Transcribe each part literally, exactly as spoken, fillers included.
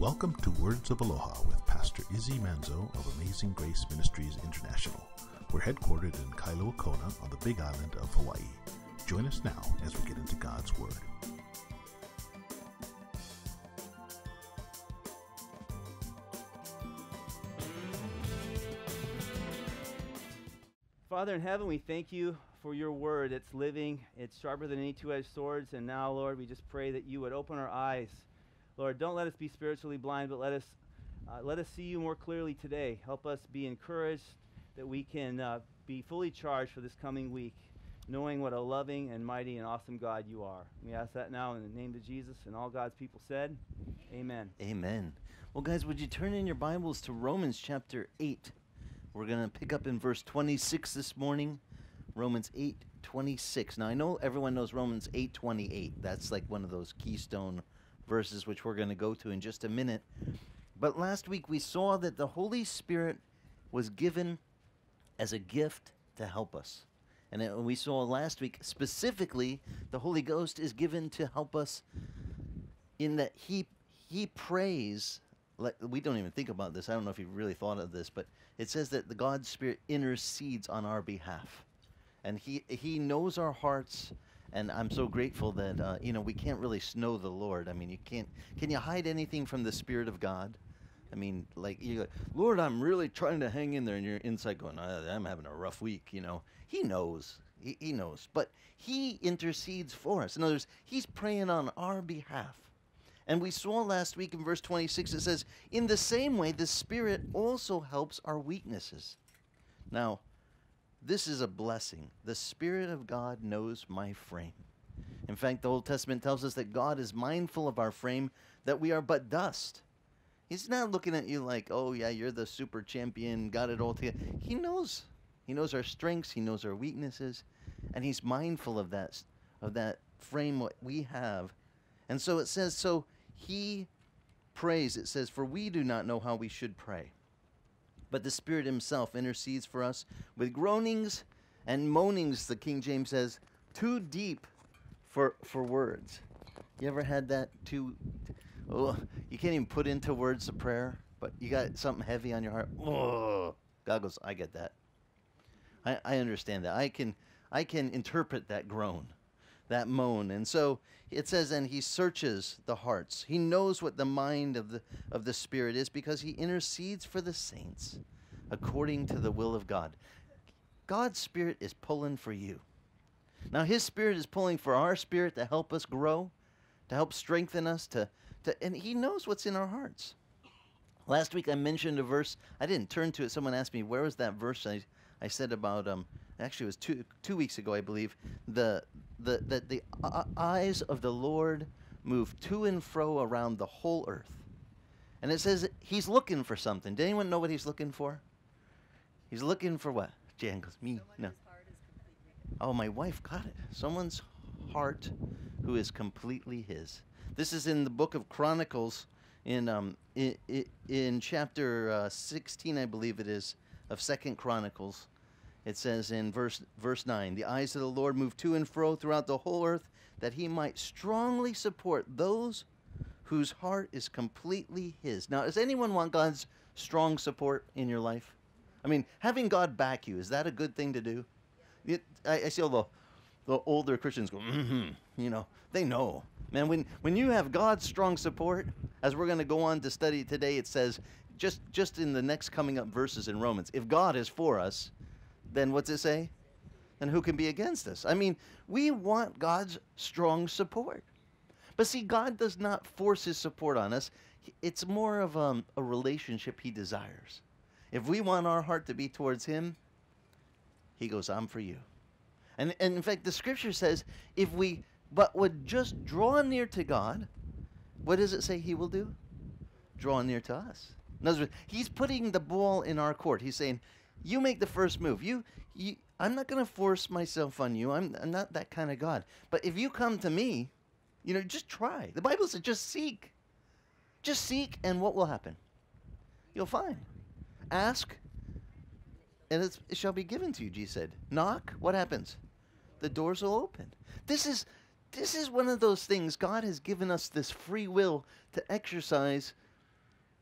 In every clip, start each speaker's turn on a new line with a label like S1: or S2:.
S1: Welcome to Words of Aloha with Pastor Isy Manzo of Amazing Grace Ministries International. We're headquartered in Kailua, Kona on the Big Island of Hawaii. Join us now as we get into God's Word.
S2: Father in heaven, we thank you for your word. It's living, it's sharper than any two-edged swords, and now, Lord, we just pray that you would open our eyes. Lord, don't let us be spiritually blind, but let us uh, let us see you more clearly today. Help us be encouraged that we can uh, be fully charged for this coming week, knowing what a loving and mighty and awesome God you are. We ask that now in the name of Jesus, and all God's people said, amen.
S3: Amen. Well, guys, would you turn in your Bibles to Romans chapter eight? We're going to pick up in verse twenty-six this morning. Romans eight twenty-six. Now, I know everyone knows Romans eight twenty-eight. That's like one of those keystone verses which we're going to go to in just a minute. But last week we saw that the Holy Spirit was given as a gift to help us. And it, we saw last week specifically the Holy Ghost is given to help us in that he he prays. Like, we don't even think about this. I don't know if you really thought of this, but it says that the God's Spirit intercedes on our behalf. And he he knows our hearts. And I'm so grateful that, uh, you know, we can't really snow the Lord. I mean, you can't, can you hide anything from the Spirit of God? I mean, like, you're like, Lord, I'm really trying to hang in there. And you're inside going, I'm having a rough week, you know. He knows. He, he knows. But he intercedes for us. In other words, he's praying on our behalf. And we saw last week in verse twenty-six, it says, in the same way, the Spirit also helps our weaknesses. Now, this is a blessing. The Spirit of God knows my frame. In fact, the Old Testament tells us that God is mindful of our frame, that we are but dust. He's not looking at you like, oh yeah, you're the super champion, got it all together. He knows. He knows our strengths. He knows our weaknesses. And he's mindful of that, of that frame what we have. And so it says, so he prays. It says, for we do not know how we should pray, but the Spirit himself intercedes for us with groanings and moanings, the King James says, too deep for for words. You ever had that too? Oh, you can't even put into words a prayer, but you got something heavy on your heart. Oh, God goes, I get that. I, I understand that. I can I can interpret that groan, that moan. And so it says, and he searches the hearts. He knows what the mind of the of the Spirit is, because he intercedes for the saints according to the will of God. God's Spirit is pulling for you. Now his Spirit is pulling for our spirit to help us grow, to help strengthen us, to, to and he knows what's in our hearts. Last week I mentioned a verse. I didn't turn to it. Someone asked me, where was that verse? I I said about, um, actually it was two two weeks ago, I believe, the the that the uh, eyes of the Lord move to and fro around the whole earth. And it says he's looking for something. Did anyone know what he's looking for? He's looking for what? Jan goes, me?
S4: Someone
S3: No.
S4: whose heart is completely his.
S3: Oh, my wife got it. Someone's heart who is completely his. This is in the book of Chronicles, in um in, in chapter uh, sixteen, I believe it is, of Second Chronicles. It says in verse verse nine, the eyes of the Lord move to and fro throughout the whole earth, that he might strongly support those whose heart is completely his. Now, does anyone want God's strong support in your life? I mean, having God back you, is that a good thing to do? It, I, I see all the, the older Christians go, mm-hmm, you know, they know. Man, when, when you have God's strong support, as we're going to go on to study today, it says, just, just in the next coming up verses in Romans, if God is for us, then what's it say? Then who can be against us? I mean, we want God's strong support. But see, God does not force his support on us. It's more of um, a relationship he desires. If we want our heart to be towards him, he goes, I'm for you. And, and in fact, the scripture says, if we but would just draw near to God, what does it say he will do? Draw near to us. In other words, he's putting the ball in our court. He's saying, you make the first move. You, you I'm not going to force myself on you. I'm, I'm not that kind of God. But if you come to me, you know, just try. The Bible says just seek. Just seek, and what will happen? You'll find. Ask, and it's, it shall be given to you, Jesus said. Knock, what happens? The doors will open. This is this is one of those things. God has given us this free will to exercise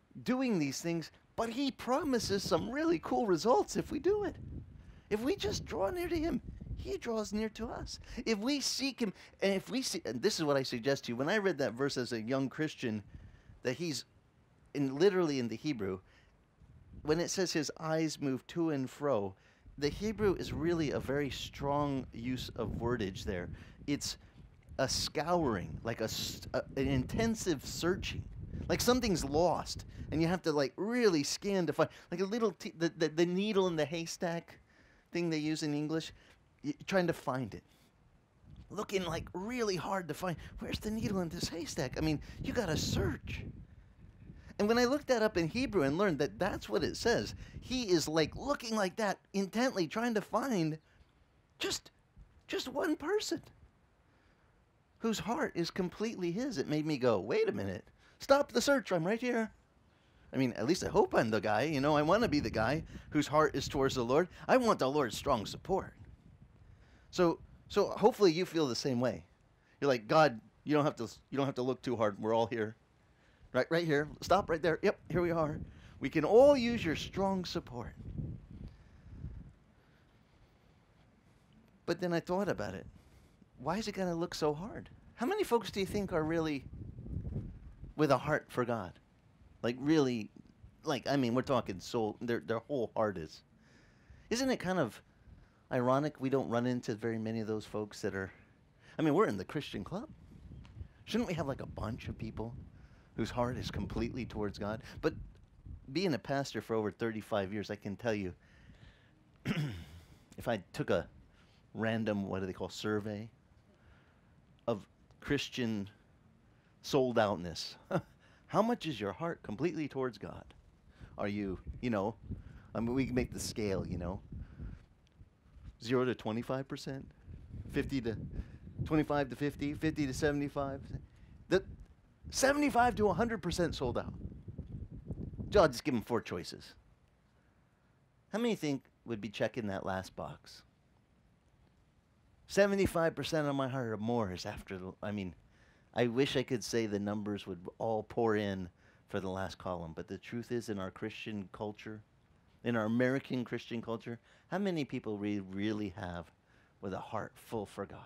S3: doing these things, but he promises some really cool results if we do it. If we just draw near to him, he draws near to us. If we seek him, and if we see, and this is what I suggest to you, when I read that verse as a young Christian, that he's in literally in the Hebrew, when it says his eyes move to and fro, the Hebrew is really a very strong use of wordage there. It's a scouring, like a, a an intensive searching, like something's lost, and you have to like really scan to find, like a little t- the, the the needle in the haystack thing they use in English, y- trying to find it, looking like really hard to find. Where's the needle in this haystack? I mean, you got to search. And when I looked that up in Hebrew and learned that that's what it says, he is like looking like that intently, trying to find just just one person whose heart is completely his. It made me go, wait a minute, stop the search, I'm right here. I mean, at least I hope I'm the guy, you know, I want to be the guy whose heart is towards the Lord. I want the Lord's strong support. So so hopefully you feel the same way. You're like, God, you don't have to you don't have to look too hard. We're all here. Right right here. Stop right there. Yep, here we are. We can all use your strong support. But then I thought about it. Why is it going to look so hard? How many folks do you think are really with a heart for God? Like really, like, I mean, we're talking soul, their, their whole heart is. Isn't it kind of ironic we don't run into very many of those folks that are, I mean, we're in the Christian club. Shouldn't we have like a bunch of people whose heart is completely towards God? But being a pastor for over thirty-five years, I can tell you, if I took a random, what do they call, survey of Christian sold outness, how much is your heart completely towards God? Are you, you know, I mean, we can make the scale, you know, zero to twenty-five percent, fifty to twenty-five to fifty, fifty to seventy-five. The seventy-five to one hundred percent sold out. I'll just give them four choices. How many think would be checking that last box? seventy-five percent of my heart or more is after the, I mean, I wish I could say the numbers would all pour in for the last column, but the truth is, in our Christian culture, in our American Christian culture, how many people we really have with a heart full for God?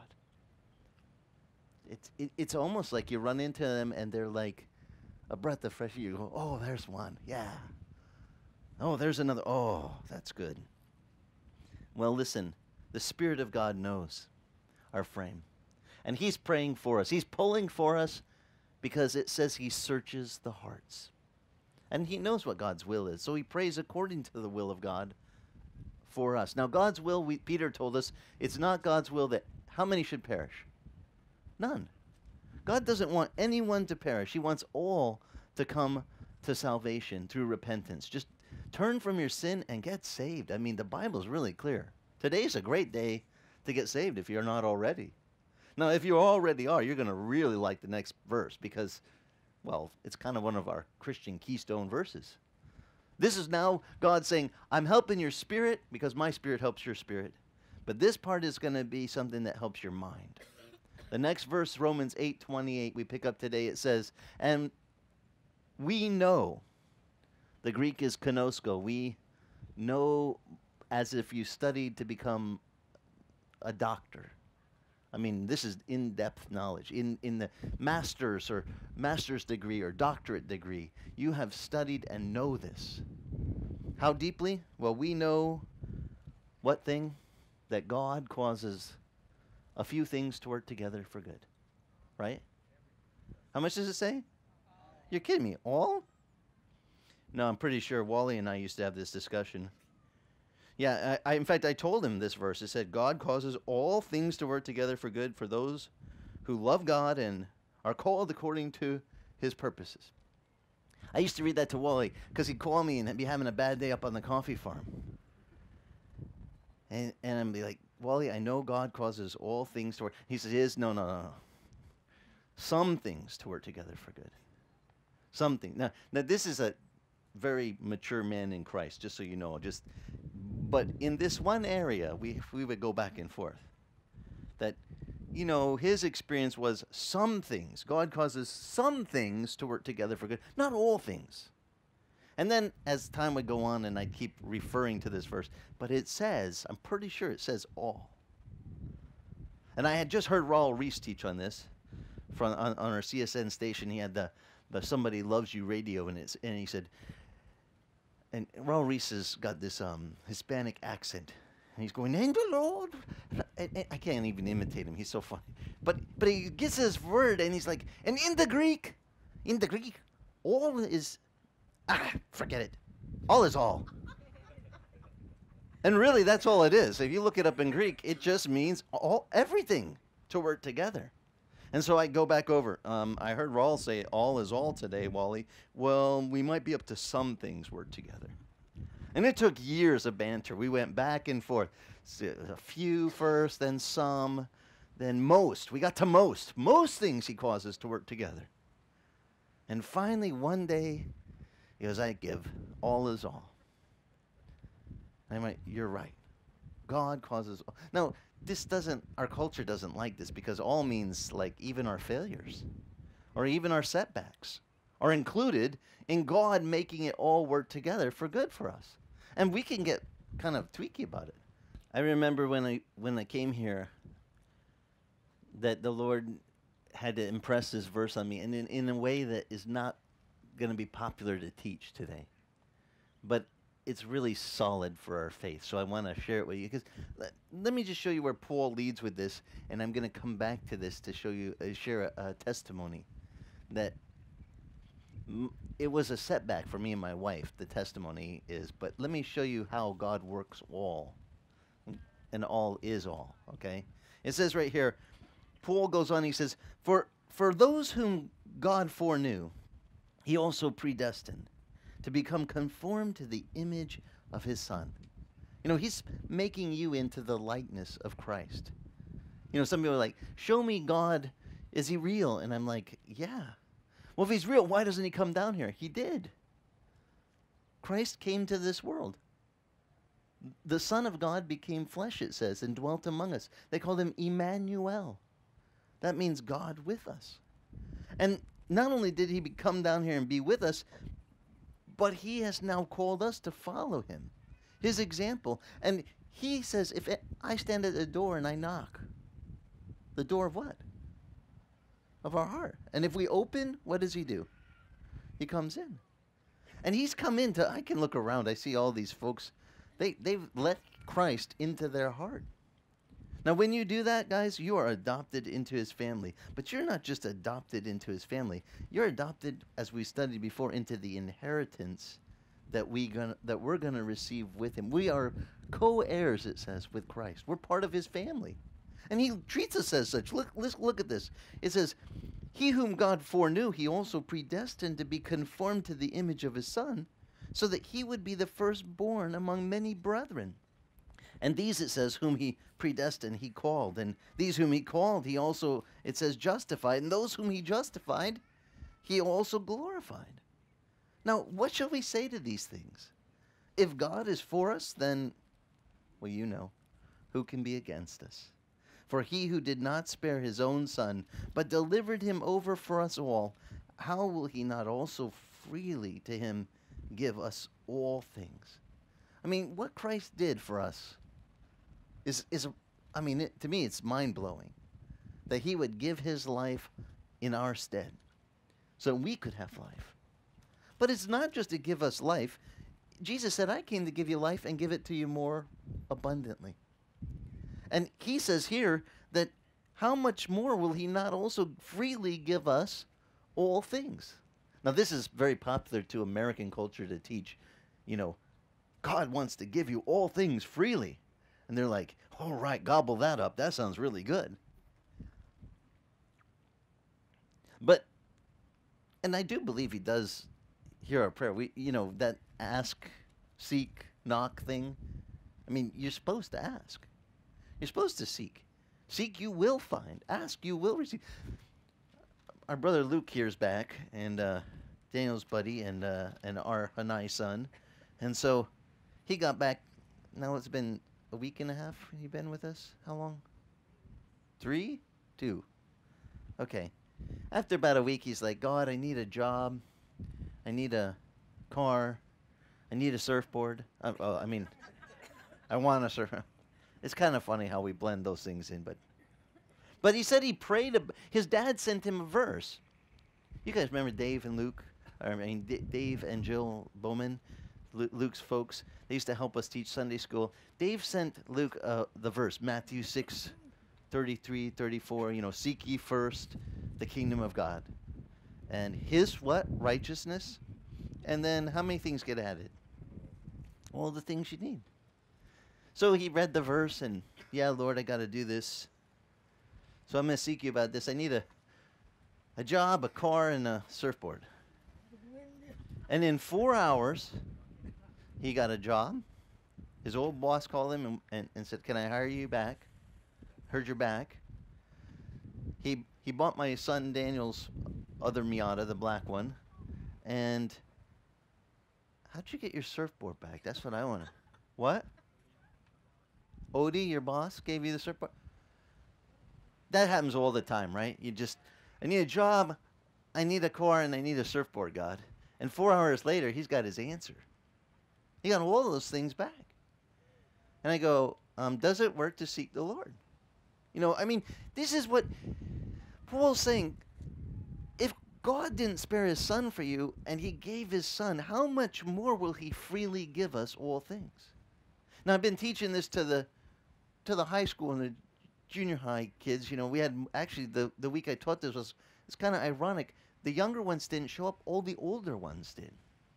S3: It's it, it's almost like you run into them and they're like a breath of fresh air. You go, oh, there's one, yeah. Oh, there's another. Oh, that's good. Well, listen, the Spirit of God knows our frame. And he's praying for us. He's pulling for us because it says he searches the hearts. And he knows what God's will is. So he prays according to the will of God for us. Now, God's will, we, Peter told us, it's not God's will that how many should perish? None. God doesn't want anyone to perish. He wants all to come to salvation through repentance. Just turn from your sin and get saved. I mean, the Bible's really clear. Today's a great day to get saved if you're not already. Now, if you already are, you're going to really like the next verse because, well, it's kind of one of our Christian keystone verses. This is now God saying, I'm helping your spirit because my spirit helps your spirit. But this part is going to be something that helps your mind. The next verse, Romans eight twenty-eight, we pick up today, it says, and we know, the Greek is konosko, we know as if you studied to become a doctor. I mean, this is in-depth knowledge. In, in the master's or master's degree or doctorate degree, you have studied and know this. How deeply? Well, we know what thing? That God causes a few things to work together for good. Right? How much does it say? You're kidding me. All? No, I'm pretty sure Wally and I used to have this discussion. Yeah, I, I, in fact, I told him this verse. It said, God causes all things to work together for good for those who love God and are called according to his purposes. I used to read that to Wally because he'd call me and I'd be having a bad day up on the coffee farm. And, and I'd be like, Wally, I know God causes all things to work. He says, no, no, no, no. Some things to work together for good. Something. Now, now, this is a very mature man in Christ, just so you know. Just, but in this one area, we we would go back and forth. That, you know, his experience was some things. God causes some things to work together for good. Not all things. And then as time would go on, and I'd keep referring to this verse, but it says, I'm pretty sure it says all. And I had just heard Raul Reese teach on this from on, on our C S N station. He had the, the Somebody Loves You radio, and, it's, and he said, and Raul Reese has got this um, Hispanic accent. And he's going, and the Lord. I, I, I can't even imitate him. He's so funny. But but he gets this word, and he's like, and in the Greek, in the Greek, all is, ah, forget it. All is all. And really, that's all it is. If you look it up in Greek, it just means all everything to work together. And so I go back over. Um, I heard Raul say all is all today, Wally. Well, we might be up to some things work together. And it took years of banter. We went back and forth. A few first, then some, then most. We got to most. Most things he causes to work together. And finally, one day, he goes, I give. All is all. And I'm like, you're right. God causes all. Now, this doesn't, our culture doesn't like this because all means like even our failures or even our setbacks are included in God making it all work together for good for us. And we can get kind of tweaky about it. I remember when I when I came here that the Lord had to impress this verse on me, and in, in a way that is not going to be popular to teach today. But it's really solid for our faith, so I want to share it with you. Because let, let me just show you where Paul leads with this, and I'm going to come back to this to show you, uh, share a, a testimony that m it was a setback for me and my wife, the testimony is, but let me show you how God works all, and all is all, okay? It says right here, Paul goes on, he says, for, for those whom God foreknew, he also predestined to become conformed to the image of his Son. You know, he's making you into the likeness of Christ. You know, some people are like, show me God, is he real? And I'm like, yeah. Well, if he's real, why doesn't he come down here? He did. Christ came to this world. The Son of God became flesh, it says, and dwelt among us. They called him Emmanuel. That means God with us. And not only did he be, come down here and be with us, but he has now called us to follow him, his example. And he says, if I stand at the door and I knock, the door of what? Of our heart. And if we open, what does he do? He comes in. And he's come into, I can look around, I see all these folks, they, they've let Christ into their heart. Now, when you do that, guys, you are adopted into his family. But you're not just adopted into his family. You're adopted, as we studied before, into the inheritance that, we gonna, that we're going to receive with him. We are co-heirs, it says, with Christ. We're part of his family. And he treats us as such. Look, let's look at this. It says, he whom God foreknew, he also predestined to be conformed to the image of his Son, so that he would be the firstborn among many brethren. And these, it says, whom he predestined, he called. And these whom he called, he also, it says, justified. And those whom he justified, he also glorified. Now, what shall we say to these things? If God is for us, then, well, you know, who can be against us? For he who did not spare his own Son, but delivered him over for us all, how will he not also freely to him give us all things? I mean, what Christ did for us is, is I mean, it, to me, it's mind-blowing that he would give his life in our stead so we could have life. But it's not just to give us life. Jesus said, I came to give you life and give it to you more abundantly. And he says here that how much more will he not also freely give us all things? Now, this is very popular to American culture to teach, you know, God wants to give you all things freely. And they're like, all right, gobble that up. That sounds really good. But, and I do believe he does hear our prayer. We, you know, that ask, seek, knock thing. I mean, you're supposed to ask. You're supposed to seek. Seek, you will find. Ask, you will receive. Our brother Luke here's back, and uh, Daniel's buddy, and uh, and our Hanai son. And so he got back. Now it's been a week and a half he been with us. How long? Three? Two. Okay. After about a week, he's like, God, I need a job. I need a car. I need a surfboard. Uh, oh, I mean, I want a surf. It's kind of funny how we blend those things in, but but he said he prayed. Ab- his dad sent him a verse. You guys remember Dave and Luke? I mean, D- Dave and Jill Bowman, Lu- Luke's folks. They used to help us teach Sunday school. Dave sent Luke uh, the verse, Matthew six, thirty-three, thirty-four. You know, seek ye first the kingdom of God, and His what? Righteousness. And then how many things get added? All the things you need. So he read the verse and, yeah, Lord, I got to do this. So I'm going to seek you about this. I need a, a job, a car, and a surfboard. And in four hours, he got a job. His old boss called him and, and, and said, can I hire you back? Heard you're back. He, he bought my son Daniel's other Miata, the black one. And how'd you get your surfboard back? That's what I want to. What? Odie, your boss, gave you the surfboard? That happens all the time, right? You just, I need a job, I need a car, and I need a surfboard, God. And four hours later, he's got his answer. He got all those things back. And I go, um, does it work to seek the Lord? You know, I mean, this is what Paul's saying. If God didn't spare his son for you, and he gave his son, how much more will he freely give us all things? Now, I've been teaching this to the to the high school and the junior high kids. You know, we had, actually, the, the week I taught this was, it's kind of ironic. The younger ones didn't show up, all the older ones did.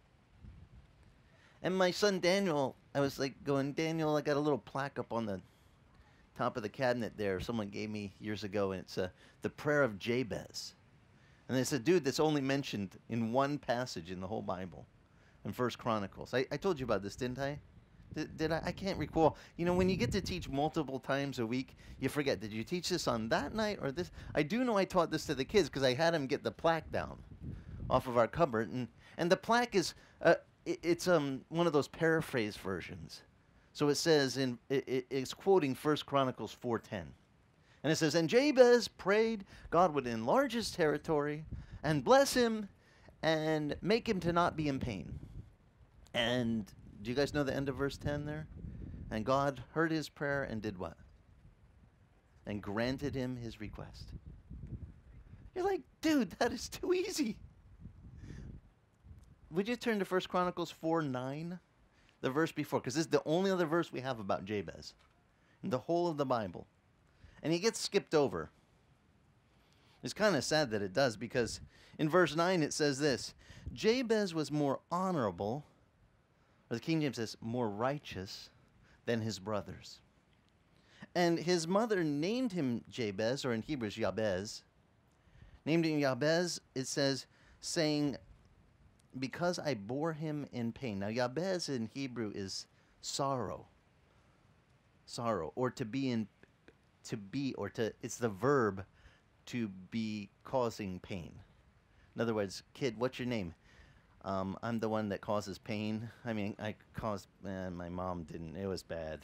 S3: And my son Daniel, I was like going, Daniel, I got a little plaque up on the top of the cabinet there someone gave me years ago, and it's uh, the prayer of Jabez. And it's a dude that's only mentioned in one passage in the whole Bible, in First Chronicles. I, I told you about this, didn't I? Did, did I? I can't recall. You know, when you get to teach multiple times a week, you forget. Did you teach this on that night or this? I do know I taught this to the kids because I had them get the plaque down off of our cupboard. And, and the plaque is, uh, it, it's um one of those paraphrase versions. So it says, in it, it, it's quoting First Chronicles four ten. And it says, and Jabez prayed God would enlarge his territory and bless him and make him to not be in pain. And do you guys know the end of verse ten there? And God heard his prayer and did what? And granted him his request. You're like, dude, that is too easy. Would you turn to First Chronicles four nine? The verse before, because this is the only other verse we have about Jabez in the whole of the Bible. And he gets skipped over. It's kind of sad that it does, because in verse nine it says this, Jabez was more honorable, or the King James says, more righteous than his brothers. And his mother named him Jabez, or in Hebrew, Jabez. Named him Jabez, it says, saying, because I bore him in pain. Now, Jabez in Hebrew is sorrow. Sorrow, or to be in, to be, or to, it's the verb to be causing pain. In other words, kid, what's your name? Um, I'm the one that causes pain. I mean, I caused, eh, my mom didn't. It was bad.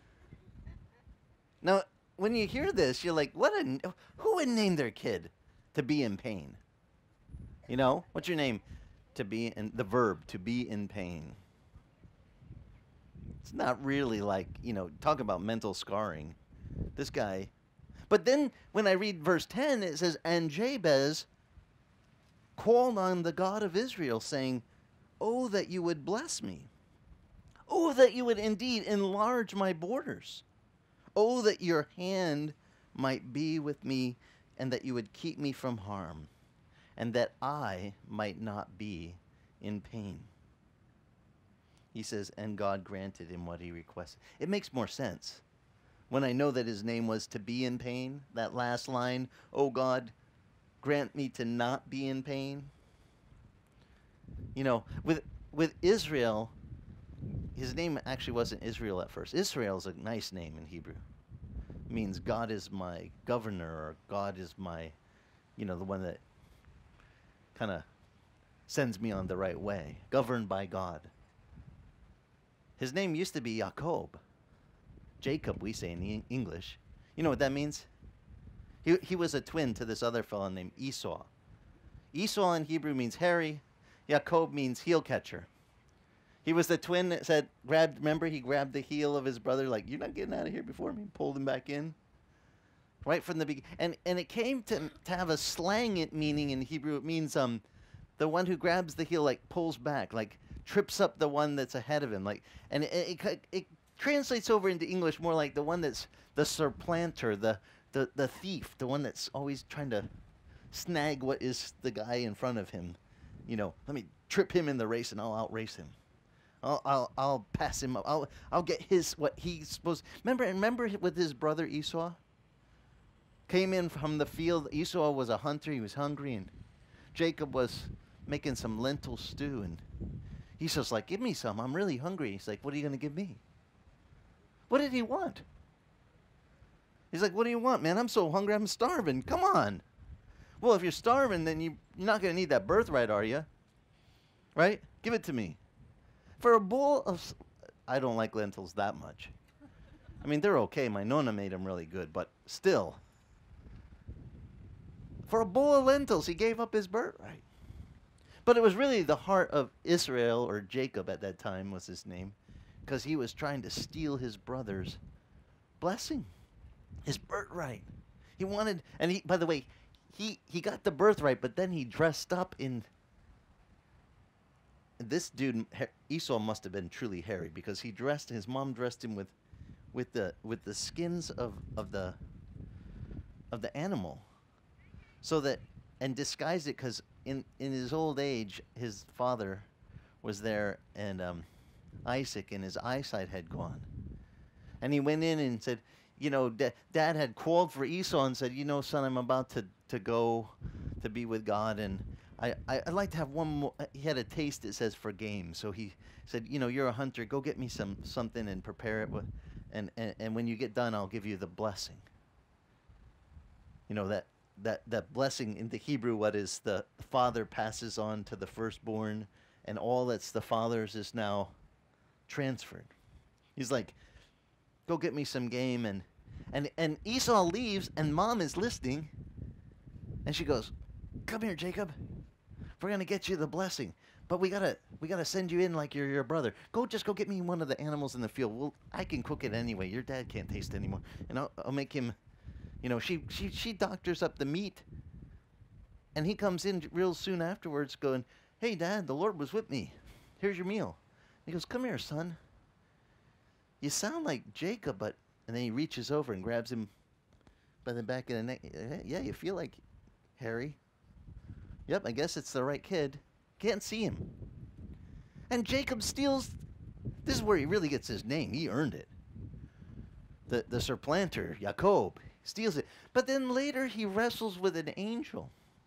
S3: Now, when you hear this, you're like, what a, who would name their kid to be in pain? You know, what's your name? To be in, the verb, to be in pain. It's not really like, you know, talk about mental scarring. This guy. But then when I read verse ten, it says, and Jabez called on the God of Israel, saying, oh, that you would bless me. Oh, that you would indeed enlarge my borders. Oh, that your hand might be with me, and that you would keep me from harm, and that I might not be in pain. He says, and God granted him what he requested. It makes more sense when I know that his name was to be in pain. That last line, oh God, grant me to not be in pain. You know, with with Israel, his name actually wasn't Israel at first. Israel is a nice name in Hebrew. It means God is my governor, or God is my, you know, the one that kind of sends me on the right way, governed by God. His name used to be Jacob. Jacob, we say in e- English. You know what that means? He, he was a twin to this other fellow named Esau. Esau in Hebrew means hairy. Jacob means heel catcher. He was the twin that said, grabbed, remember, he grabbed the heel of his brother, like, you're not getting out of here before me, pulled him back in. Right from the beginning. And, and it came to, to have a slang it meaning in Hebrew. It means um, the one who grabs the heel, like, pulls back, like, trips up the one that's ahead of him. Like, and it, it, it translates over into English more like the one that's the supplanter, the, the, the thief, the one that's always trying to snag what is the guy in front of him. You know, let me trip him in the race and I'll outrace him. I'll, I'll, I'll pass him up. I'll, I'll get his, what he's supposed, remember, remember with his brother Esau? Came in from the field. Esau was a hunter. He was hungry. And Jacob was making some lentil stew. And Esau's like, give me some. I'm really hungry. He's like, what are you going to give me? What did he want? He's like, what do you want, man? I'm so hungry. I'm starving. Come on. Well, if you're starving, then you, you're not going to need that birthright, are you? Right? Give it to me. For a bowl of... S- I don't like lentils that much. I mean, they're okay. My nonna made them really good. But still... For a bowl of lentils, he gave up his birthright. But it was really the heart of Israel, or Jacob at that time was his name, because he was trying to steal his brother's blessing, his birthright. He wanted, and he, by the way, he, he got the birthright, but then he dressed up in, this dude, Esau must have been truly hairy, because he dressed, his mom dressed him with, with the, with the skins of, of the, of the animal. So that, and disguised it, because in, in his old age, his father was there, and um, Isaac, and his eyesight had gone. And he went in and said, you know, da- Dad had called for Esau and said, you know, son, I'm about to, to go to be with God, and I, I, I'd like to have one more. He had a taste, it says, for game. So he said, you know, you're a hunter, go get me some something and prepare it, with, and, and, and when you get done, I'll give you the blessing. You know, that. That, that blessing in the Hebrew, what is the father passes on to the firstborn, and all that's the father's is now transferred. He's like, go get me some game. And, and, and Esau leaves, and mom is listening, and she goes, come here, Jacob. We're going to get you the blessing. But we gotta we gotta send you in like you're your brother. Go just go get me one of the animals in the field. Well, I can cook it anyway. Your dad can't taste it anymore. And I'll, I'll make him... You know, she, she, she doctors up the meat, and he comes in real soon afterwards going, hey, Dad, the Lord was with me. Here's your meal. He goes, come here, son. You sound like Jacob, but... And then he reaches over and grabs him by the back of the neck. Yeah, you feel like Harry. Yep, I guess it's the right kid. Can't see him. And Jacob steals... This is where he really gets his name. He earned it. The, the supplanter, Jacob. Steals it. But then later he wrestles with an angel.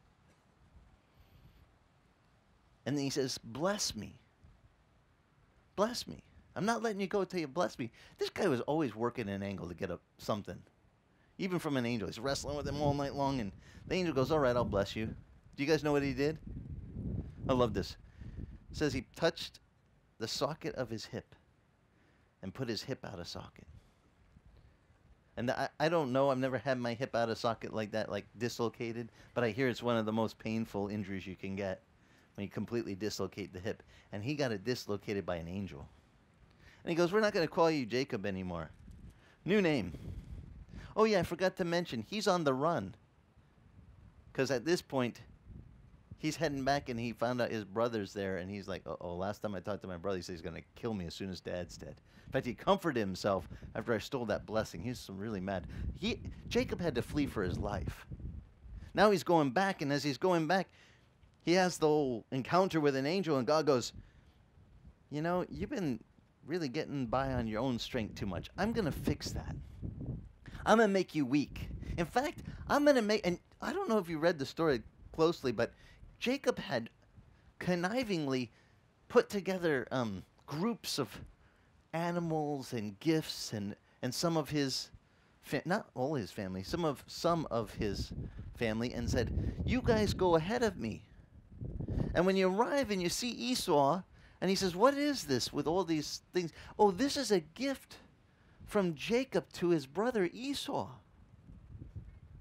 S3: And then he says, bless me. Bless me. I'm not letting you go till you bless me. This guy was always working an angle to get up something. Even from an angel. He's wrestling with him all night long. And the angel goes, all right, I'll bless you. Do you guys know what he did? I love this. It says he touched the socket of his hip and put his hip out of socket. And I, I don't know, I've never had my hip out of socket like that, like dislocated, but I hear it's one of the most painful injuries you can get when you completely dislocate the hip. And he got it dislocated by an angel. And he goes, we're not going to call you Jacob anymore. New name. Oh yeah, I forgot to mention, he's on the run. Because at this point, he's heading back and he found out his brother's there, and he's like, uh-oh, last time I talked to my brother, he said he's going to kill me as soon as Dad's dead. In fact, he comforted himself after I stole that blessing. He was really mad. He, Jacob had to flee for his life. Now he's going back, and as he's going back, he has the whole encounter with an angel, and God goes, you know, you've been really getting by on your own strength too much. I'm going to fix that. I'm going to make you weak. In fact, I'm going to make, and I don't know if you read the story closely, but Jacob had connivingly put together um, groups of animals and gifts, and, and some of his, fa- not all his family, some of some of his family, and said, you guys go ahead of me. And when you arrive and you see Esau, and he says, what is this with all these things? Oh, this is a gift from Jacob to his brother Esau.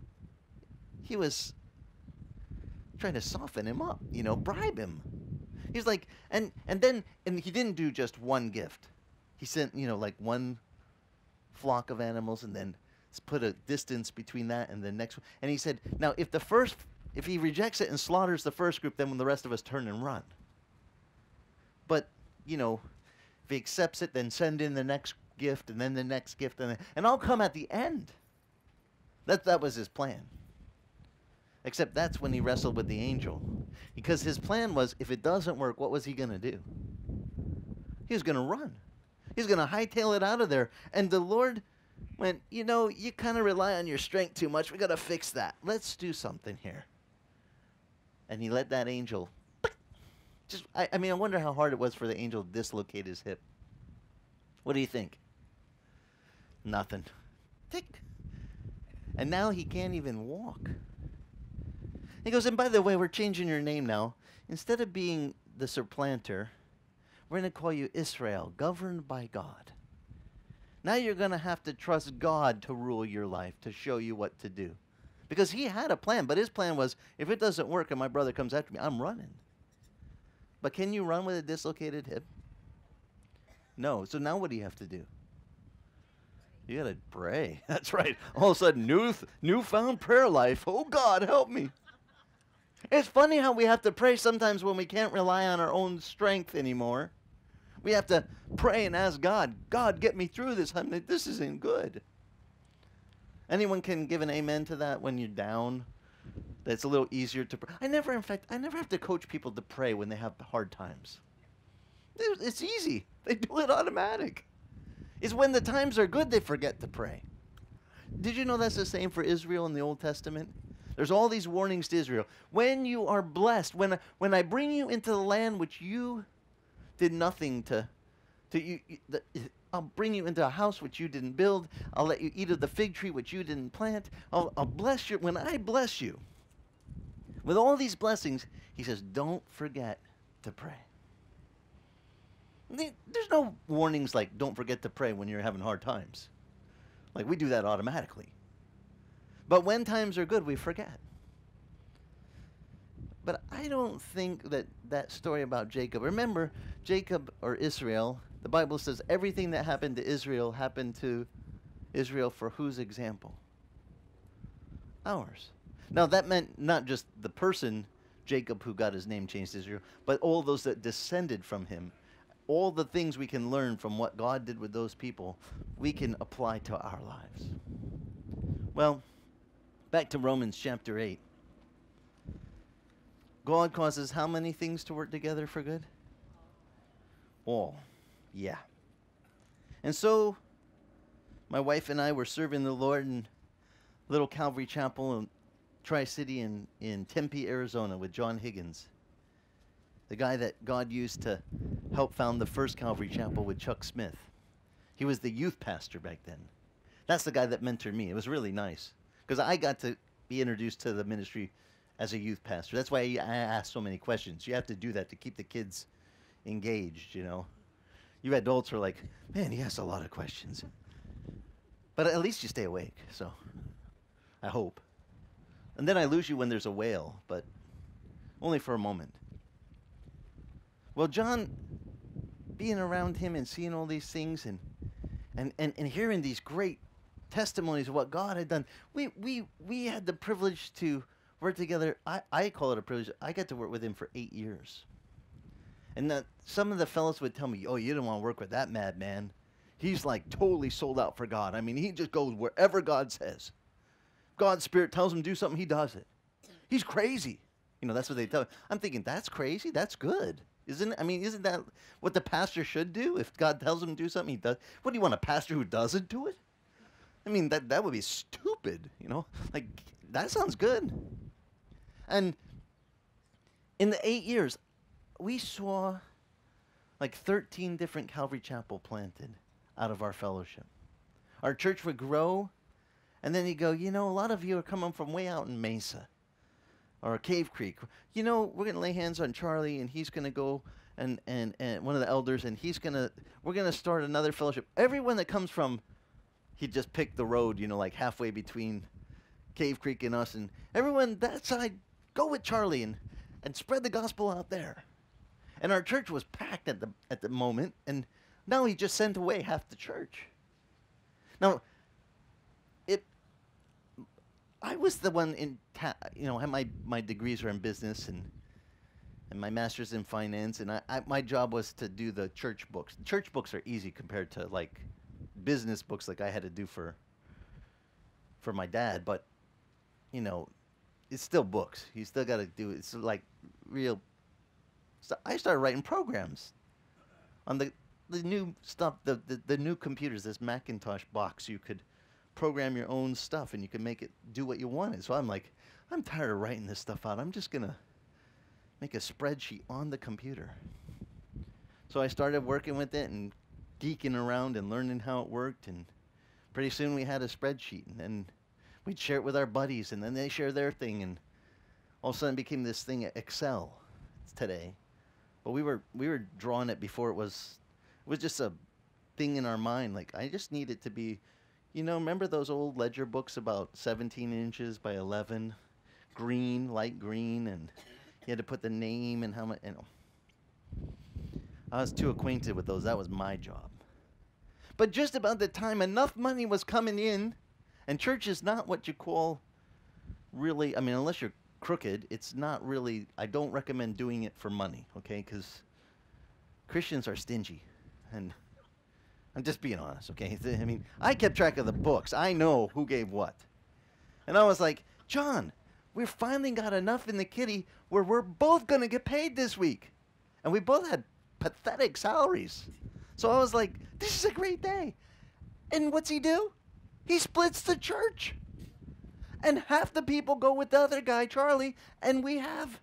S3: He was trying to soften him up, you know, bribe him. He's like, and and then, and he didn't do just one gift. He sent, you know, like one flock of animals, and then put a distance between that and the next one. And he said, now, if the first, if he rejects it and slaughters the first group, then when the rest of us turn and run. But, you know, if he accepts it, then send in the next gift, and then the next gift, and then, and I'll come at the end. That that was his plan. Except that's when he wrestled with the angel. Because his plan was, if it doesn't work, what was he going to do? He was going to run. He was going to hightail it out of there. And the Lord went, you know, you kind of rely on your strength too much. We got to fix that. Let's do something here. And he let that angel, just, I, I mean, I wonder how hard it was for the angel to dislocate his hip. What do you think? Nothing. Tick. And now he can't even walk. He goes, and by the way, we're changing your name now. Instead of being the supplanter, we're going to call you Israel, governed by God. Now you're going to have to trust God to rule your life, to show you what to do. Because he had a plan, but his plan was, if it doesn't work and my brother comes after me, I'm running. But can you run with a dislocated hip? No. So now what do you have to do? You got to pray. That's right. All of a sudden, new th- newfound prayer life. Oh, God, help me. It's funny how we have to pray sometimes when we can't rely on our own strength anymore. We have to pray and ask God, God, get me through this. I mean, this isn't good. Anyone can give an amen to that when you're down? That's a little easier to pray. I never, in fact, I never have to coach people to pray when they have hard times. It's easy. They do it automatic. It's when the times are good they forget to pray. Did you know that's the same for Israel in the Old Testament? There's all these warnings to Israel. When you are blessed, when, when I bring you into the land which you did nothing to, to you, you the, I'll bring you into a house which you didn't build. I'll let you eat of the fig tree which you didn't plant. I'll, I'll bless you. When I bless you, with all these blessings, he says, don't forget to pray. There's no warnings like, don't forget to pray when you're having hard times. Like, we do that automatically. But when times are good, we forget. But I don't think that that story about Jacob, remember, Jacob or Israel, the Bible says everything that happened to Israel happened to Israel for whose example? Ours. Now, that meant not just the person, Jacob, who got his name changed to Israel, but all those that descended from him. All the things we can learn from what God did with those people, we can apply to our lives. Well, back to Romans chapter eight. God causes how many things to work together for good? All. Yeah. And so, my wife and I were serving the Lord in Little Calvary Chapel in Tri-City in, in Tempe, Arizona with John Higgins. The guy that God used to help found the first Calvary Chapel with Chuck Smith. He was the youth pastor back then. That's the guy that mentored me. It was really nice because I got to be introduced to the ministry as a youth pastor. That's why I ask so many questions. You have to do that to keep the kids engaged, you know. You adults are like, man, he asks a lot of questions. But at least you stay awake, so I hope. And then I lose you when there's a whale, but only for a moment. Well, John, being around him and seeing all these things and, and, and, and hearing these great testimonies of what God had done, we we we had the privilege to work together. I, I call it a privilege. I got to work with him for eight years. And that some of the fellows would tell me, oh, you don't want to work with that madman. He's like totally sold out for God. I mean, he just goes wherever God says. God's Spirit tells him to do something, he does it. He's crazy. You know, that's what they tell me. I'm thinking, that's crazy? That's good. Isn't it? I mean, isn't that what the pastor should do? If God tells him to do something, he does. What do you want, a pastor who doesn't do it? I mean, that, that would be stupid, you know? Like, that sounds good. And in the eight years, we saw like thirteen different Calvary Chapel planted out of our fellowship. Our church would grow, and then you go, you know, a lot of you are coming from way out in Mesa or Cave Creek. You know, we're going to lay hands on Charlie, and he's going to go, and, and, and one of the elders, and he's going to, we're going to start another fellowship. Everyone that comes from, he just picked the road, you know, like halfway between Cave Creek and us, and everyone that side, go with Charlie and, and spread the gospel out there. And our church was packed at the at the moment, and now he just sent away half the church. Now, it. I was the one in, ta- you know, had my my degrees were in business and and my master's in finance, and I, I my job was to do the church books. Church books are easy compared to like business books, like I had to do for for my dad, but you know, it's still books. You still got to do it. It's like real. So I started writing programs on the the new stuff, the, the the new computers. This Macintosh box, you could program your own stuff, and you could make it do what you wanted. So I'm like, I'm tired of writing this stuff out. I'm just gonna make a spreadsheet on the computer. So I started working with it and geeking around and learning how it worked, and pretty soon we had a spreadsheet, and then we'd share it with our buddies, and then they share their thing, and all of a sudden it became this thing at Excel today. But we were we were drawing it before it was it was just a thing in our mind. Like, I just need it to be, you know, remember those old ledger books about seventeen inches by eleven, green, light green, and you had to put the name and how much, you know. I was too acquainted with those. That was my job. But just about the time enough money was coming in, and church is not what you call really, I mean, unless you're crooked, it's not really, I don't recommend doing it for money, okay? Because Christians are stingy. And I'm just being honest, okay? I mean, I kept track of the books. I know who gave what. And I was like, John, we finally got enough in the kitty where we're both going to get paid this week. And we both had pathetic salaries. So I was like, this is a great day. And what's he do? He splits the church. And half the people go with the other guy, Charlie, and we have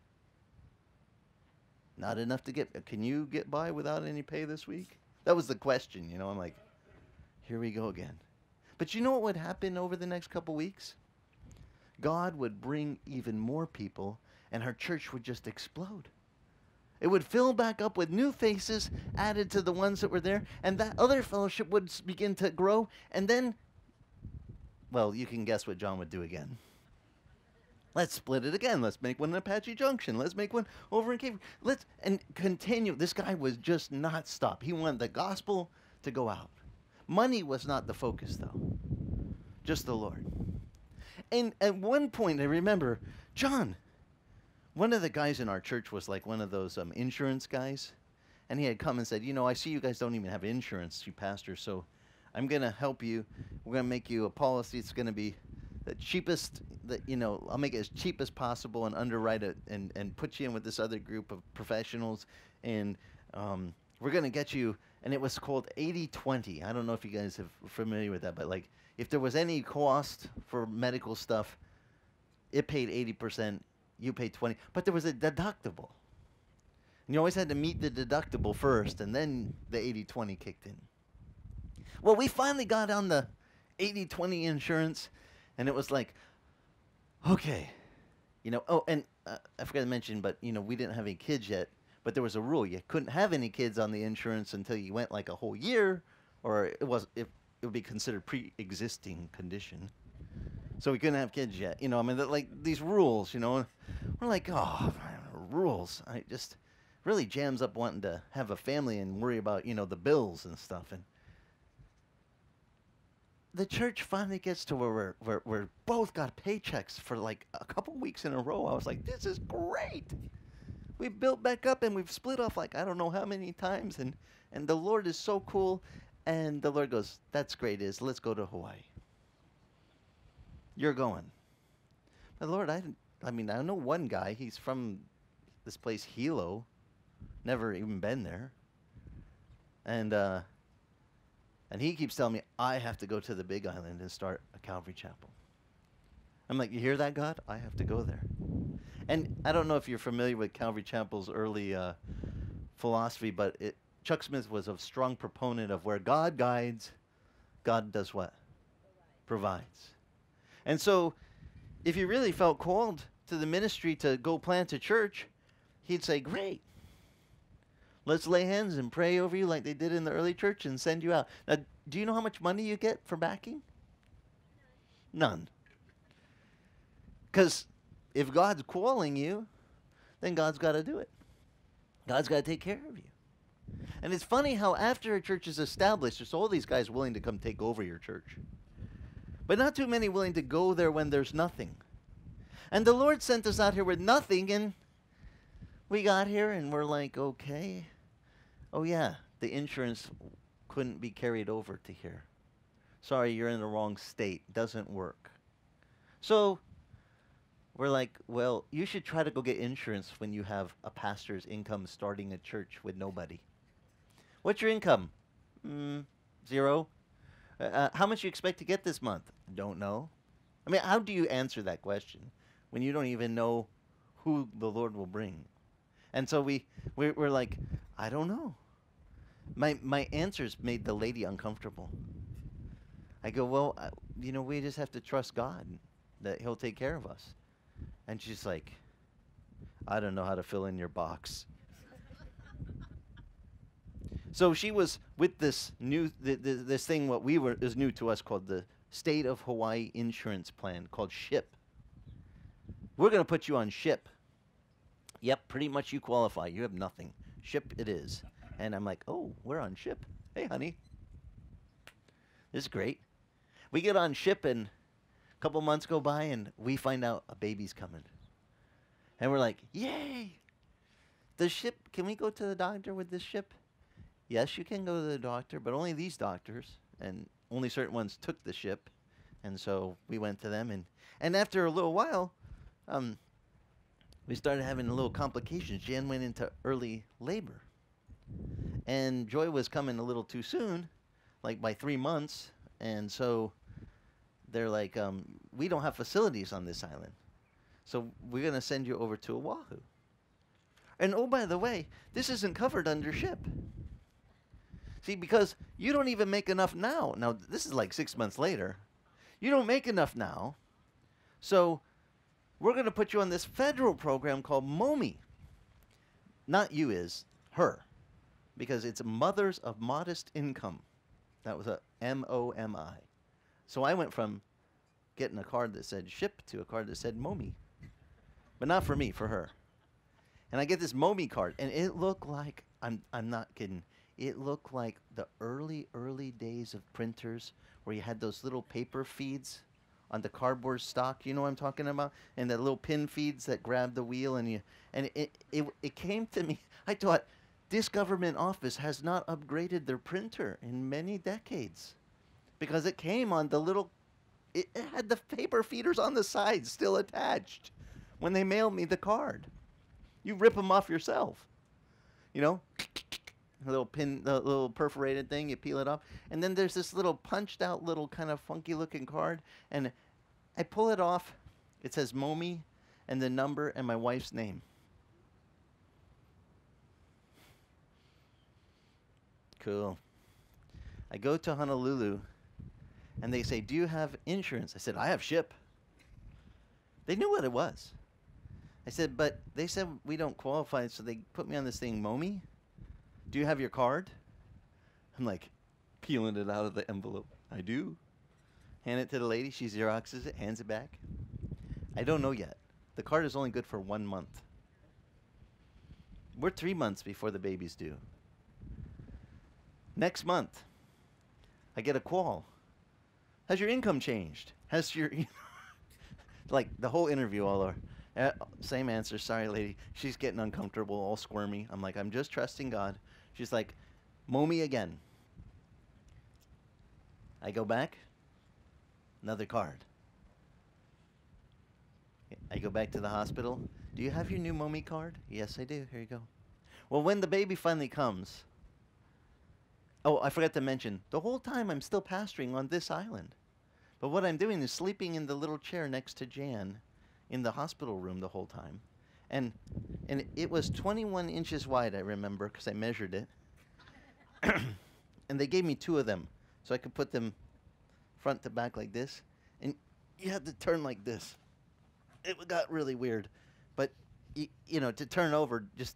S3: not enough to get. Can you get by without any pay this week? That was the question, you know. I'm like, here we go again. But you know what would happen over the next couple weeks? God would bring even more people, and our church would just explode. It would fill back up with new faces added to the ones that were there, and that other fellowship would s- begin to grow, and then, well, you can guess what John would do again. Let's split it again. Let's make one in Apache Junction. Let's make one over in Cape. Let's and continue. This guy was just not stop. He wanted the gospel to go out. Money was not the focus, though. Just the Lord. And at one point, I remember, John, one of the guys in our church was like one of those um, insurance guys. And he had come and said, you know, I see you guys don't even have insurance, you pastors, so I'm going to help you. We're going to make you a policy. It's going to be the cheapest, that you know, I'll make it as cheap as possible and underwrite it and, and put you in with this other group of professionals. And um, we're going to get you, and it was called eighty twenty. I don't know if you guys are familiar with that, but like if there was any cost for medical stuff, it paid eighty percent, you paid twenty, but there was a deductible. And you always had to meet the deductible first, and then the eighty twenty kicked in. Well, we finally got on the eighty twenty insurance, and it was like, okay, you know, oh, and uh, I forgot to mention, but, you know, we didn't have any kids yet, but there was a rule. You couldn't have any kids on the insurance until you went like a whole year, or it was it, it would be considered pre-existing condition. So we couldn't have kids yet. You know, I mean, like these rules, you know. We're like, oh, rules. I just really jams up wanting to have a family and worry about, you know, the bills and stuff. And the church finally gets to where we're, we're, we're both got paychecks for like a couple weeks in a row. I was like, this is great. We've built back up and we've split off like I don't know how many times. And, and the Lord is so cool. And the Lord goes, that's great, Is. Let's go to Hawaii. You're going. But Lord, I, I mean, I know one guy. He's from this place, Hilo. Never even been there. And, uh, And he keeps telling me, I have to go to the Big Island and start a Calvary Chapel. I'm like, you hear that, God? I have to go there. And I don't know if you're familiar with Calvary Chapel's early uh, philosophy, but it, Chuck Smith was a strong proponent of where God guides, God does what? Provides. Provides. And so if you really felt called to the ministry to go plant a church, he'd say, great. Let's lay hands and pray over you like they did in the early church and send you out. Now, do you know how much money you get for backing? None. Because if God's calling you, then God's got to do it. God's got to take care of you. And it's funny how after a church is established, there's all these guys willing to come take over your church. But not too many willing to go there when there's nothing. And the Lord sent us out here with nothing, and we got here and we're like, okay. Oh yeah, the insurance couldn't be carried over to here. Sorry, you're in the wrong state. Doesn't work. So we're like, well, you should try to go get insurance when you have a pastor's income starting a church with nobody. What's your income? Mm, zero. Uh, uh, how much you expect to get this month? Don't know. I mean, how do you answer that question when you don't even know who the Lord will bring? And so we, we're, we're like, I don't know. My, my answers made the lady uncomfortable. I go, well, uh, you know, we just have to trust God that he'll take care of us. And she's like, I don't know how to fill in your box. So she was with this new, th- th- this thing, what we were, is new to us, called the State of Hawaii Insurance Plan, called SHIP. We're going to put you on SHIP. Yep, pretty much you qualify. You have nothing. SHIP it is. And I'm like, oh, we're on SHIP. Hey, honey. This is great. We get on SHIP, and a couple months go by, and we find out a baby's coming. And we're like, yay! The SHIP, can we go to the doctor with this SHIP? Yes, you can go to the doctor, but only these doctors, and only certain ones took the SHIP. And so we went to them, and, and after a little while, um, we started having a little complications. Jan went into early labor. And Joy was coming a little too soon, like by three months. And so they're like, um, we don't have facilities on this island. So we're going to send you over to Oahu. And oh, by the way, this isn't covered under SHIP. See, because you don't even make enough now. Now, this is like six months later. You don't make enough now. So we're going to put you on this federal program called MOMI. Not you is, her. Because it's Mothers of Modest Income. That was a M O M I. So I went from getting a card that said SHIP to a card that said MOMI. But not for me, for her. And I get this MOMI card, and it looked like, I'm I'm not kidding, it looked like the early, early days of printers where you had those little paper feeds on the cardboard stock, you know what I'm talking about? And the little pin feeds that grab the wheel, and you, and it, it, it came to me, I thought, this government office has not upgraded their printer in many decades because it came on the little, it, it had the paper feeders on the sides still attached when they mailed me the card. You rip them off yourself, you know, a little pin, the little perforated thing, you peel it off. And then there's this little punched out little kind of funky looking card. And I pull it off. It says MOMI and the number and my wife's name. Cool. I go to Honolulu, and they say, do you have insurance? I said, I have SHIP. They knew what it was. I said, but they said we don't qualify, so they put me on this thing, MOMI. Do you have your card? I'm like, peeling it out of the envelope. I do. Hand it to the lady. She Xeroxes it, hands it back. I don't know yet. The card is only good for one month. We're three months before the baby's due. Next month, I get a call. Has your income changed? Has your, like the whole interview all over. Uh, same answer. Sorry, lady. She's getting uncomfortable, all squirmy. I'm like, I'm just trusting God. She's like, MOMI again. I go back. Another card. I go back to the hospital. Do you have your new MOMI card? Yes, I do. Here you go. Well, when the baby finally comes, oh, I forgot to mention, the whole time I'm still pastoring on this island. But what I'm doing is sleeping in the little chair next to Jan in the hospital room the whole time. And and it was twenty-one inches wide, I remember, because I measured it. And they gave me two of them, so I could put them front to back like this. And you had to turn like this. It got really weird. But, y- you know, to turn over, just...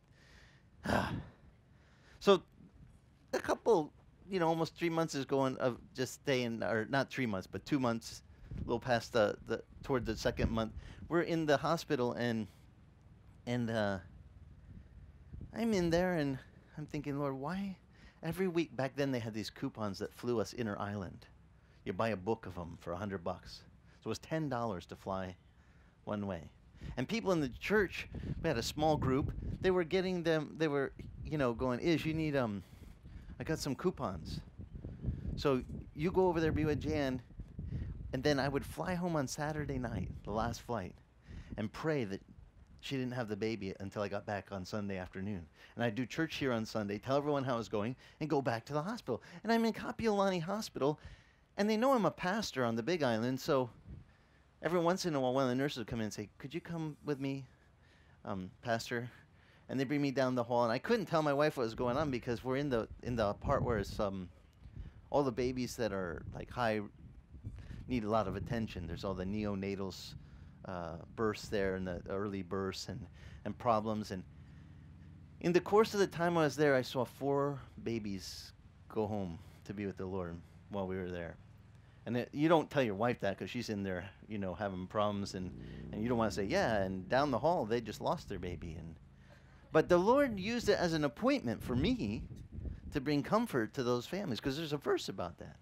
S3: So a couple, you know, almost three months is going of just staying, or not three months, but two months, a little past the, the toward the second month. We're in the hospital, and and uh, I'm in there and I'm thinking, Lord, why? Every week back then they had these coupons that flew us inner island. You buy a book of them for a hundred bucks. So it was ten dollars to fly one way. And people in the church, we had a small group, they were getting them, they were, you know, going, Ish, you need, um, I got some coupons. So you go over there, be with Jan, and then I would fly home on Saturday night, the last flight, and pray that she didn't have the baby until I got back on Sunday afternoon. And I'd do church here on Sunday, tell everyone how it was going, and go back to the hospital. And I'm in Kapiolani Hospital, and they know I'm a pastor on the Big Island, so every once in a while, one of the nurses would come in and say, could you come with me, um, Pastor? And they bring me down the hall, and I couldn't tell my wife what was going on because we're in the in the part where it's um, all the babies that are like high, need a lot of attention. There's all the neonatals, uh, births there and the early births and, and problems. And in the course of the time I was there, I saw four babies go home to be with the Lord while we were there. And it, you don't tell your wife that because she's in there, you know, having problems, and, and you don't want to say, yeah, and down the hall, they just lost their baby. And But the Lord used it as an appointment for me to bring comfort to those families, because there's a verse about that.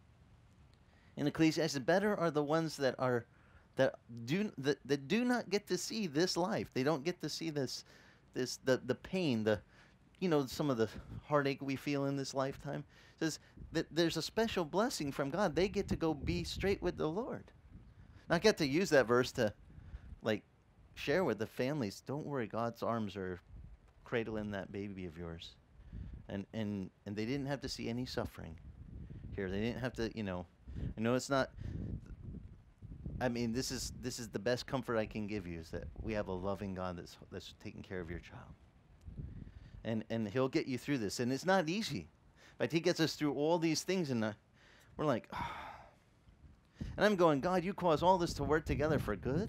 S3: In Ecclesiastes, better are the ones that are that do that, that do not get to see this life. They don't get to see this this the the pain, the you know, some of the heartache we feel in this lifetime. It says that there's a special blessing from God. They get to go be straight with the Lord. And I get to use that verse to like share with the families, don't worry, God's arms are cradling that baby of yours. And and and they didn't have to see any suffering here. They didn't have to, you know, I know it's not, I mean, this is this is the best comfort I can give you, is that we have a loving God that's that's taking care of your child. And and he'll get you through this. And it's not easy. In fact, he gets us through all these things, and uh, we're like, oh. And I'm going, God, you cause all this to work together for good?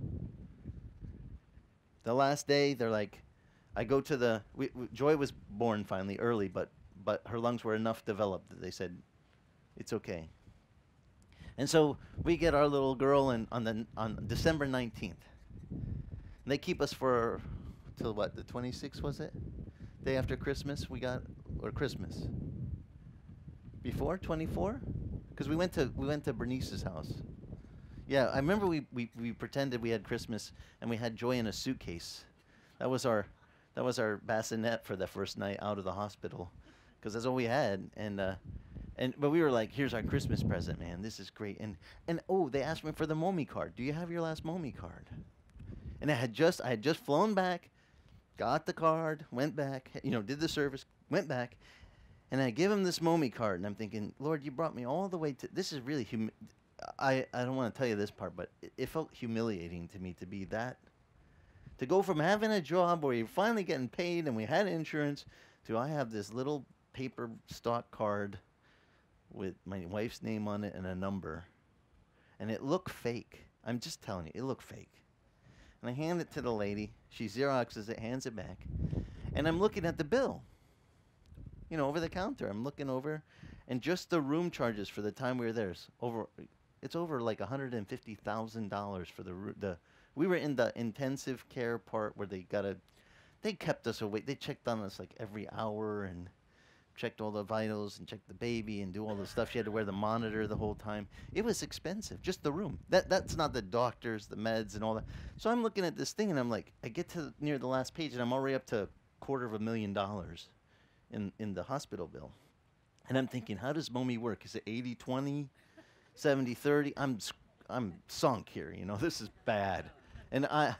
S3: The last day, they're like, I go to the, we, we, Joy was born finally early, but but her lungs were enough developed that they said, it's okay. And so we get our little girl in, on the on December nineteenth. And they keep us for, till what, the twenty-sixth was it? Day after Christmas we got, or Christmas? Before, twenty-four? Because we went to we went to Bernice's house. Yeah, I remember we, we, we pretended we had Christmas and we had Joy in a suitcase. That was our that was our bassinet for the first night out of the hospital, because that's all we had. And uh, and but we were like, here's our Christmas present, man. This is great. And and oh, they asked me for the Momi card. Do you have your last Momi card? And I had just I had just flown back, got the card, went back, you know, did the service, went back, and I give him this Momi card, and I'm thinking, Lord, you brought me all the way to. This is really humi- I I don't want to tell you this part, but it, it felt humiliating to me to be that. To go from having a job where you're finally getting paid and we had insurance to I have this little paper stock card with my wife's name on it and a number. And it looked fake. I'm just telling you, it looked fake. And I hand it to the lady. She Xeroxes it, hands it back. And I'm looking at the bill. You know, over the counter. I'm looking over. And just the room charges for the time we were there is over, it's over like one hundred fifty thousand dollars for the ro- the we were in the intensive care part where they got to, they kept us awake. They checked on us like every hour and checked all the vitals and checked the baby and do all the stuff. She had to wear the monitor the whole time. It was expensive, just the room. That That's not the doctors, the meds and all that. So I'm looking at this thing and I'm like, I get to near the last page and I'm already up to a quarter of a million dollars in, in the hospital bill. And I'm thinking, how does Momi work? Is it eighty twenty, seventy thirty? I'm, I'm sunk here, you know, this is bad. And I,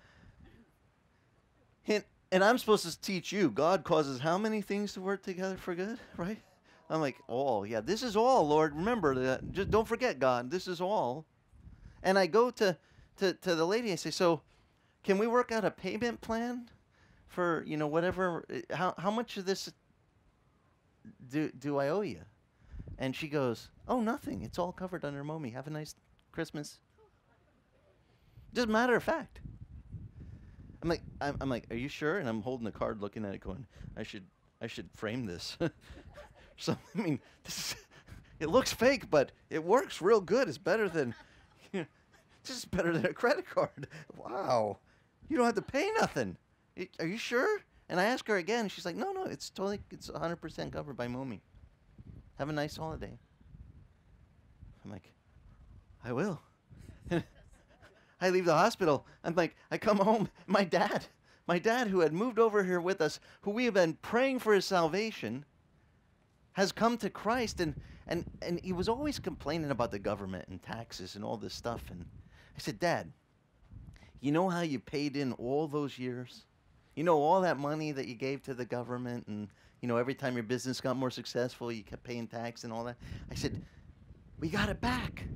S3: and, and I'm supposed to teach you, God causes how many things to work together for good, right? I'm like, oh, yeah, this is all, Lord. Remember that. Just don't forget, God, this is all. And I go to, to, to the lady and say, so can we work out a payment plan for, you know, whatever, how, how much of this do, do I owe you? And she goes, oh, nothing. It's all covered under Momi. Have a nice Christmas. Just matter of fact. I'm like, I'm, I'm like, are you sure? And I'm holding the card, looking at it, going, I should, I should frame this. So I mean, this is, it looks fake, but it works real good. It's better than, you know, this is better than a credit card. Wow, you don't have to pay nothing. It, are you sure? And I asked her again. She's like, no, no, it's totally, it's one hundred percent covered by Mommy. Have a nice holiday. I'm like, I will. I leave the hospital. I'm like, I come home. My dad, my dad who had moved over here with us, who we have been praying for his salvation, has come to Christ. And, and, and he was always complaining about the government and taxes and all this stuff. And I said, Dad, you know how you paid in all those years? You know all that money that you gave to the government, and you know every time your business got more successful, you kept paying tax and all that? I said, we got it back.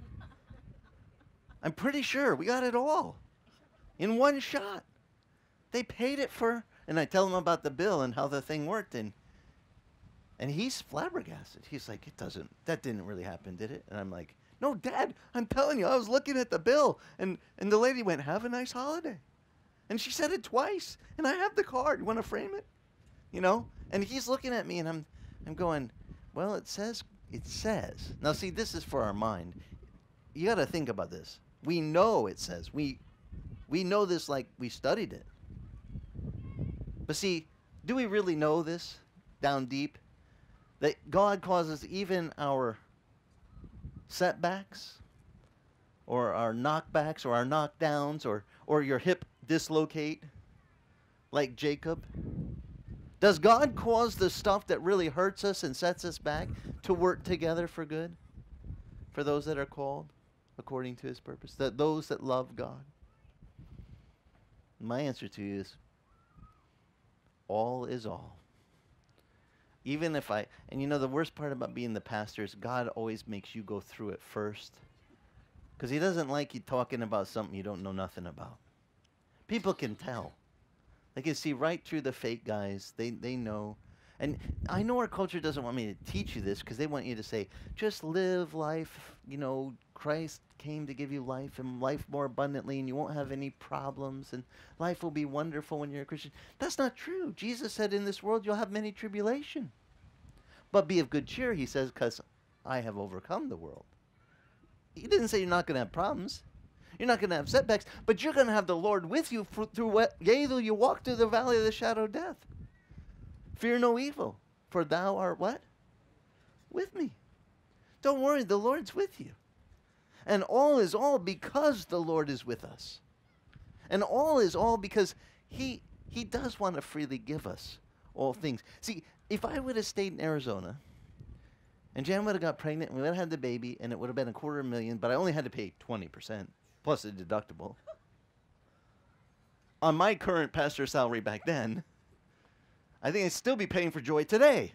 S3: I'm pretty sure we got it all in one shot. They paid it for, and I tell him about the bill and how the thing worked, and and he's flabbergasted. He's like, it doesn't, that didn't really happen, did it? And I'm like, no, Dad, I'm telling you, I was looking at the bill, and, and the lady went, have a nice holiday. And she said it twice, and I have the card. You want to frame it? You know? And he's looking at me, and I'm I'm going, well, it says, it says. Now, see, this is for our mind. You got to think about this. We know it says. We, we know this like we studied it. But see, do we really know this down deep? That God causes even our setbacks, or our knockbacks, or our knockdowns, or, or your hip dislocate, like Jacob? Does God cause the stuff that really hurts us and sets us back to work together for good? For those that are called according to his purpose? That those that love God? My answer to you is, all is all. Even if I, and you know the worst part about being the pastor is God always makes you go through it first. Because he doesn't like you talking about something you don't know nothing about. People can tell. They can see right through the fake guys. They they know. And I know our culture doesn't want me to teach you this because they want you to say, just live life. You know, Christ came to give you life and life more abundantly, and you won't have any problems, and life will be wonderful when you're a Christian. That's not true. Jesus said, in this world you'll have many tribulation. But be of good cheer, he says, because I have overcome the world. He didn't say you're not going to have problems. You're not going to have setbacks, but you're going to have the Lord with you fr- through what, yea, though you walk through the valley of the shadow of death. Fear no evil, for thou art what? With me. Don't worry, the Lord's with you. And all is all because the Lord is with us. And all is all because he, he does want to freely give us all things. See, if I would have stayed in Arizona, and Jan would have got pregnant, and we would have had the baby, and it would have been a quarter of a million, but I only had to pay twenty percent, plus the deductible. On my current pastor salary back then, I think I'd still be paying for Joy today.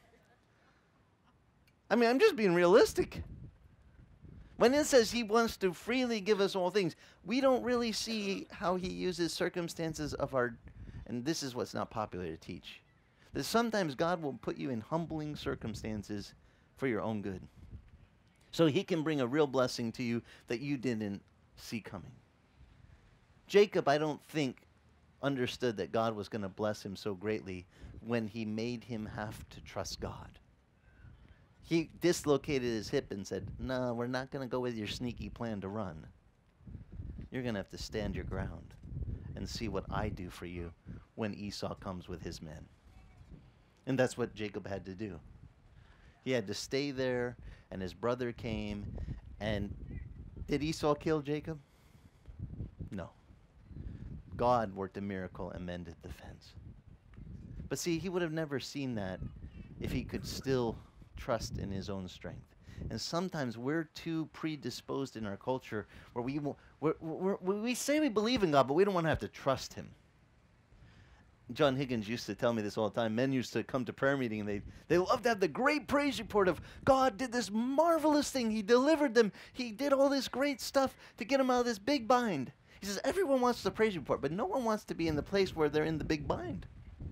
S3: I mean, I'm just being realistic. When it says he wants to freely give us all things, we don't really see how he uses circumstances of our, and this is what's not popular to teach, that sometimes God will put you in humbling circumstances for your own good. So he can bring a real blessing to you that you didn't see coming. Jacob, I don't think, understood that God was going to bless him so greatly when he made him have to trust God. He dislocated his hip and said, no, we're not going to go with your sneaky plan to run. You're going to have to stand your ground and see what I do for you when Esau comes with his men. And that's what Jacob had to do. He had to stay there, and his brother came, and did Esau kill Jacob? No. God worked a miracle and mended the fence. But see, he would have never seen that if he could still trust in his own strength. And sometimes we're too predisposed in our culture where we we're, we're, we say we believe in God, but we don't want to have to trust him. John Higgins used to tell me this all the time. Men used to come to prayer meeting, and they, they loved to have the great praise report of God did this marvelous thing. He delivered them. He did all this great stuff to get them out of this big bind. He says, everyone wants the praise report, but no one wants to be in the place where they're in the big bind.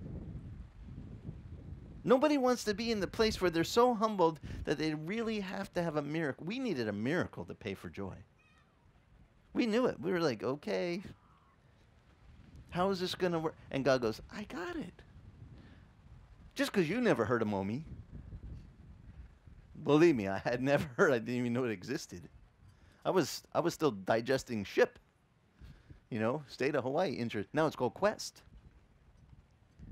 S3: Nobody wants to be in the place where they're so humbled that they really have to have a miracle. We needed a miracle to pay for Joy. We knew it. We were like, okay, how is this going to work? And God goes, I got it. Just because you never heard of Momi. Believe me, I had never heard. I didn't even know it existed. I was I was still digesting ship. You know, state of Hawaii interest. Now it's called Quest.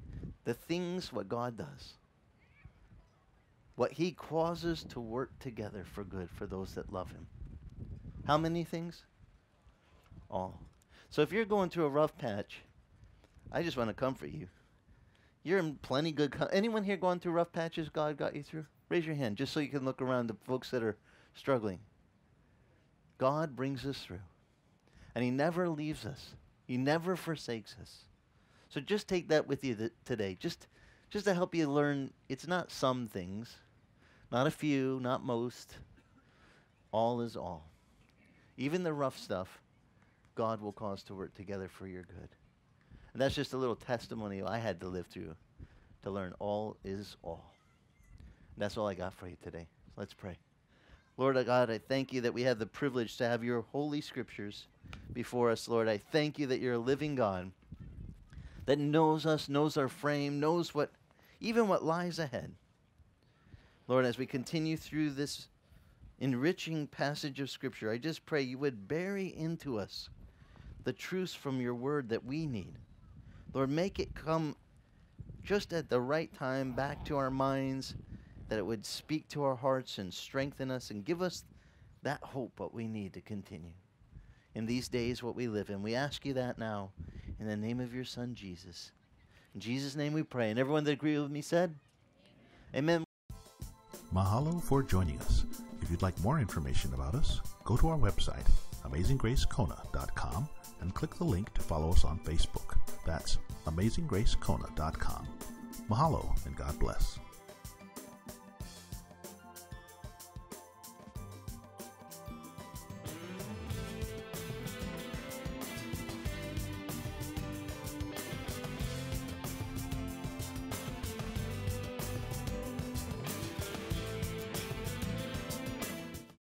S3: The things what God does. What he causes to work together for good for those that love him. How many things? All. So if you're going through a rough patch, I just want to comfort you. You're in plenty good... Co- Anyone here going through rough patches God got you through? Raise your hand, just so you can look around the folks that are struggling. God brings us through. And he never leaves us. He never forsakes us. So just take that with you th- today. Just, just to help you learn, it's not some things. Not a few, not most. All is all. Even the rough stuff, God will cause to work together for your good. And that's just a little testimony I had to live through to learn all is all. And that's all I got for you today. Let's pray. Lord God, I thank you that we have the privilege to have your holy scriptures before us, Lord. I thank you that you're a living God that knows us, knows our frame, knows what, even what lies ahead. Lord, as we continue through this enriching passage of Scripture, I just pray you would bury into us the truths from your word that we need. Lord, make it come just at the right time back to our minds, that it would speak to our hearts and strengthen us and give us that hope what we need to continue in these days what we live in. We ask you that now in the name of your Son, Jesus. In Jesus' name we pray. And everyone that agreed with me said, Amen.
S1: Mahalo for joining us. If you'd like more information about us, go to our website, amazing grace kona dot com, and click the link to follow us on Facebook. That's amazing grace kona dot com. Mahalo, and God bless.